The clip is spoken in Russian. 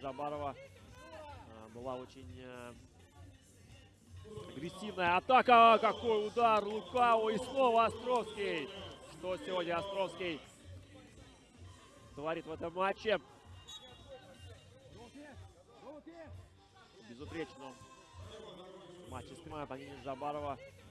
Жабарова. Была очень агрессивная атака. Какой удар Лукао. И снова Островский. Что сегодня Островский творит в этом матче? Безупречно. Матч с Панини Жабарова.